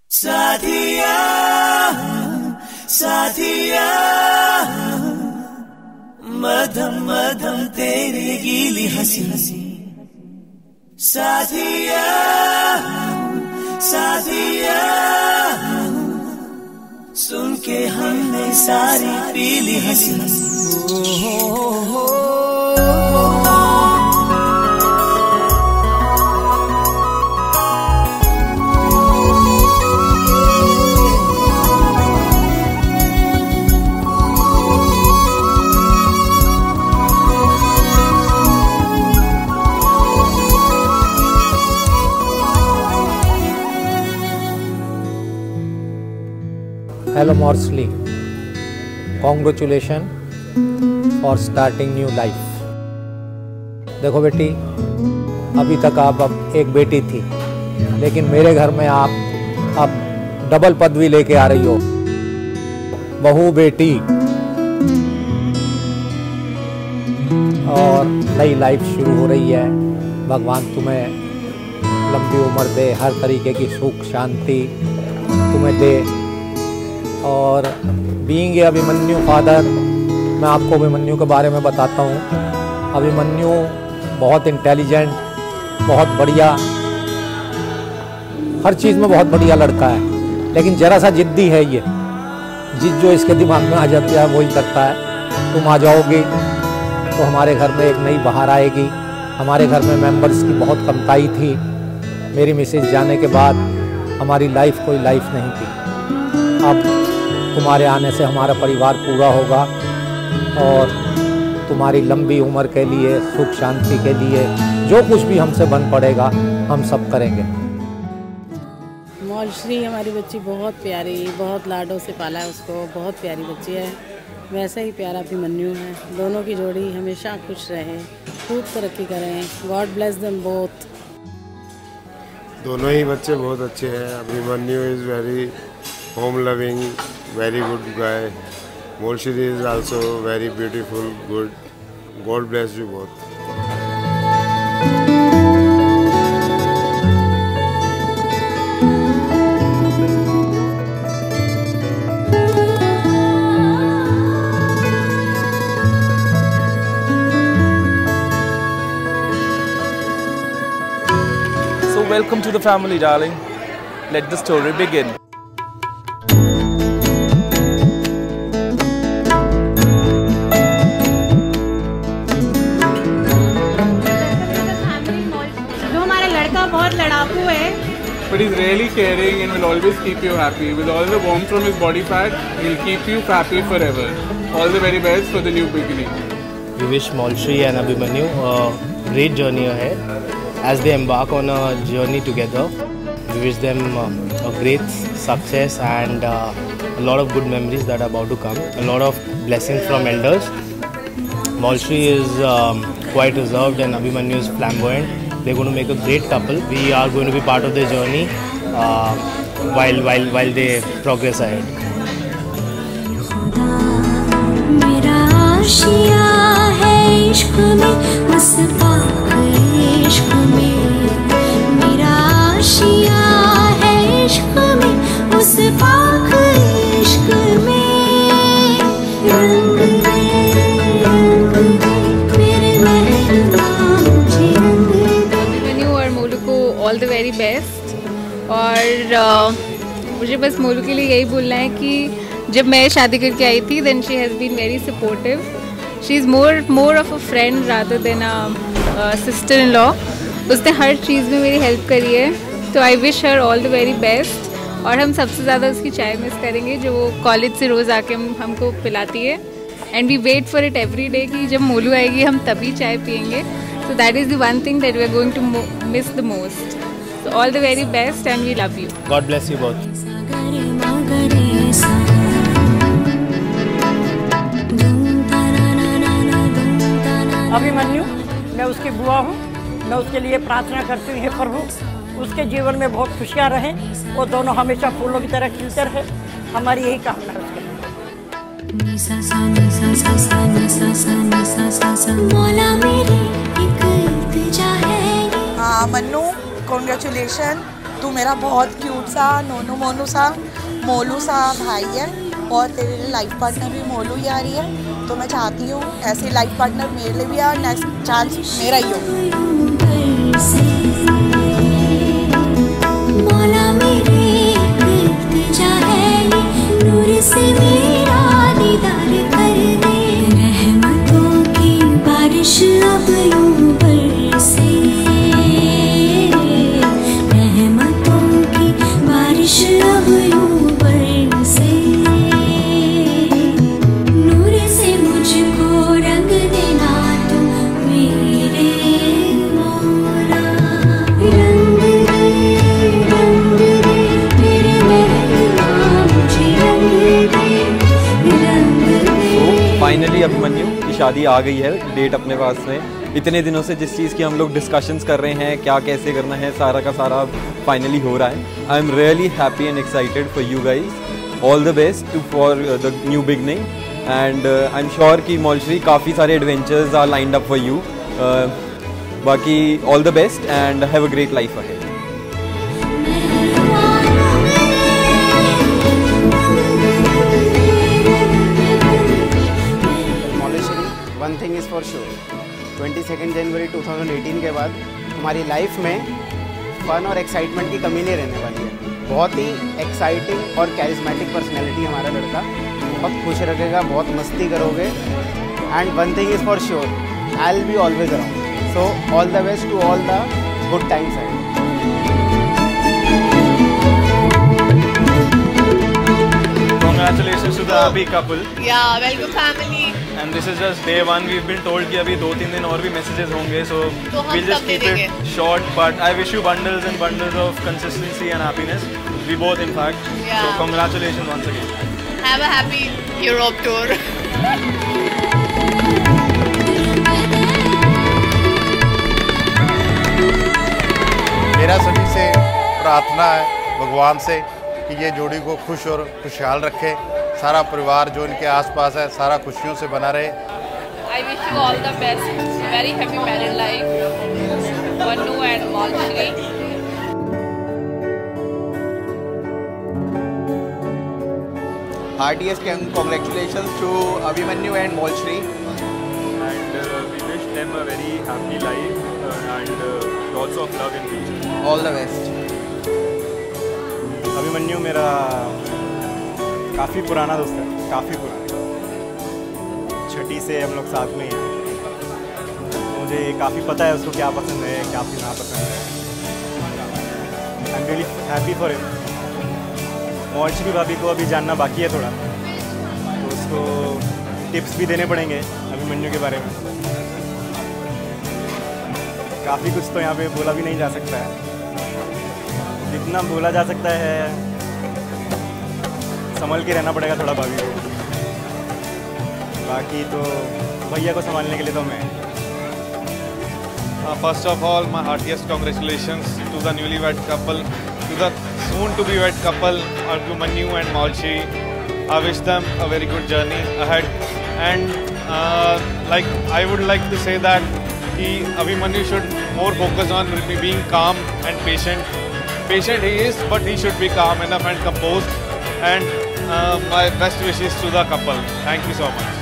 साथिया साथिया मधम मधम तेरी गीली हंसी हंसी साथिया साथिया सुन के हमने सारी पीली हंसी हंसी Hello Moulshree, congratulations for starting new life। देखो बेटी, अभी तक आप अब एक बेटी थी, लेकिन मेरे घर में आप अब डबल पदवी लेके आ रही हो, बहू बेटी। और नई लाइफ शुरू हो रही है। भगवान तुम्हें लंबी उम्र दे, हर तरीके की सुख शांति तुम्हें दे। और बीइंग ए अभिमन्यु फादर, मैं आपको अभिमन्यु के बारे में बताता हूँ। अभिमन्यु बहुत इंटेलिजेंट, बहुत बढ़िया, हर चीज़ में बहुत बढ़िया लड़का है, लेकिन ज़रा सा जिद्दी है। ये जिद जो इसके दिमाग में आ जाती है वही करता है। तुम आ जाओगे तो हमारे घर में एक नई बहार आएगी। हमारे घर में मेंबर्स की बहुत कमताई थी। मेरी मिसेज जाने के बाद हमारी लाइफ कोई लाइफ नहीं थी। अब तुम्हारे आने से हमारा परिवार पूरा होगा और तुम्हारी लंबी उम्र के लिए, सुख शांति के लिए जो कुछ भी हमसे बन पड़ेगा हम सब करेंगे। मौलश्री हमारी बच्ची बहुत प्यारी, बहुत लाडों से पाला है उसको, बहुत प्यारी बच्ची है। वैसा ही प्यारा अभिमन्यु है। दोनों की जोड़ी हमेशा खुश रहे, खूब तरक्की करें। God bless them both. दोनों ही बच्चे बहुत अच्छे हैं। Abhimanyu is very home loving, very good guy. Moulshree is also very beautiful, good. God bless you both. So welcome to the family, darling. Let the story begin. बहुत लड़ाकू है, but he's really caring and will always keep you happy. With all the warmth from his body fat, he'll keep you happy forever. All the very best for the new beginning. We wish Moulshree and Abhimanyu a great journey ahead as they embark on a journey together. We wish them a great success and a lot of good memories that are about to come. A lot of blessings from elders. Moulshree is quite reserved and Abhimanyu is flamboyant. They're going to make a great couple. We are going to be part of their journey while they progress ahead. मेरा आशिया है इश्क में, मस्ताख इश्क में। मेरा आशिया है इश्क में, मस्ताख इश्क में। रंग मेरे महबूबा मुझे रंग। All the very best. और मुझे बस मोलू के लिए यही बोलना है कि जब मैं शादी करके आई थी then she has been very supportive. She is more of a friend rather than a sister in law. उसने हर चीज़ में मेरी हेल्प करी है, तो I wish her all the very best. और हम सबसे ज़्यादा उसकी चाय मिस करेंगे जो वो कॉलेज से रोज़ आके हमको पिलाती है। And we wait for it every day कि जब मोलू आएगी हम तभी चाय पियेंगे। So that is the one thing that we are going to miss the most. So all the very best and we love you. God bless you both. Abhimanyu, मैं उसकी बुआ हूँ। मैं उसके लिए प्रार्थना करती हूँ, हे प्रभु उसके जीवन में बहुत खुशियाँ रहें, वो दोनों हमेशा फूलों की तरह खिलते रहे। हमारी यही कामना है उसके लिए। मौला मेरी एक इल्तिजा है। मन्नू, कॉन्ग्रेचुलेशन तू मेरा बहुत क्यूट सा नोनू मोनू सा मोलू सा भाई है और तेरे लिए लाइफ पार्टनर भी मोलू ही आ रही है, तो मैं चाहती हूँ ऐसे लाइफ पार्टनर मेरे लिए भी आ, नेक्स्ट चांस मेरा ही हो। मौला मेरे इल्तिजा है ये, नूर से मेरा दीदार कर दे, रहमतों की बारिश अब यूं बरसे, रहमतों की बारिश अब यूं बरसे, नूर से मुझको रंग देना तू मेरे मौला, रंग दे मेरे महबूबा, मुझे रंग दे, रंग दे। फाइनली अभिमन्यु की शादी आ गई है, डेट अपने पास में। इतने दिनों से जिस चीज़ की हम लोग डिस्कशंस कर रहे हैं, क्या कैसे करना है, सारा का सारा फाइनली हो रहा है। I am really happy and excited for you guys. All the best for the new beginning and I am sure कि मौलश्री काफ़ी सारे adventures are lined up for you. बाकी all the best and have a great life ahead. One thing is for sure, 22 जनवरी 2018 के बाद हमारी life में fun और एक्साइटमेंट की कमी नहीं रहने वाली है। बहुत ही एक्साइटिंग और कैरिस्मेटिक पर्सनैलिटी हमारा लड़का, बहुत खुश रखेगा, बहुत मस्ती करोगे and one thing is for sure, I will be always around. So all the best to all the good times ahead. Congratulations to the Abhi couple. Yeah, welcome family. And this is just day one. We've been told कि अभी 2-3 दिन और भी messages होंगे, so we'll just keep it short. But I wish you bundles and bundles of consistency and happiness. We both, in fact. Yeah. So congratulations once again. Have a happy Europe tour. मेरा सभी से प्रार्थना है भगवान से कि ये जोड़ी को खुश और खुशहाल रखे, सारा परिवार जो इनके आसपास है सारा खुशियों से बना रहे। I wish you all the best. Very happy married life. Manu and Moulshree. Heartiest congratulations to Abhimanyu and Moulshree. And we wish them a very happy life and lots of love in future. All the best. Abhimanyu मेरा काफ़ी पुराना दोस्त है, काफ़ी पुराना, छठी से हम लोग साथ में ही हैं। मुझे काफ़ी पता है उसको क्या पसंद है, क्या ना पसंद है। I am really happy for him. Maulshree भाभी को अभी जानना बाकी है थोड़ा, तो उसको टिप्स भी देने पड़ेंगे अभिमन्यु के बारे में। काफ़ी कुछ तो यहाँ पे बोला भी नहीं जा सकता है, जितना बोला जा सकता है संभल के रहना पड़ेगा थोड़ा भाभी को। बाकी तो भैया को संभालने के लिए तो मैं। First of all, my heartiest congratulations to the newlywed couple, to the soon-to-be-wed couple, Abhimanyu and Moulshree. I wish them a very good journey ahead. And I would like to say that Abhimanyu should more focus on being calm and patient. Patient he is, but he should be calm enough and composed. And my best wishes to the couple. Thank you so much.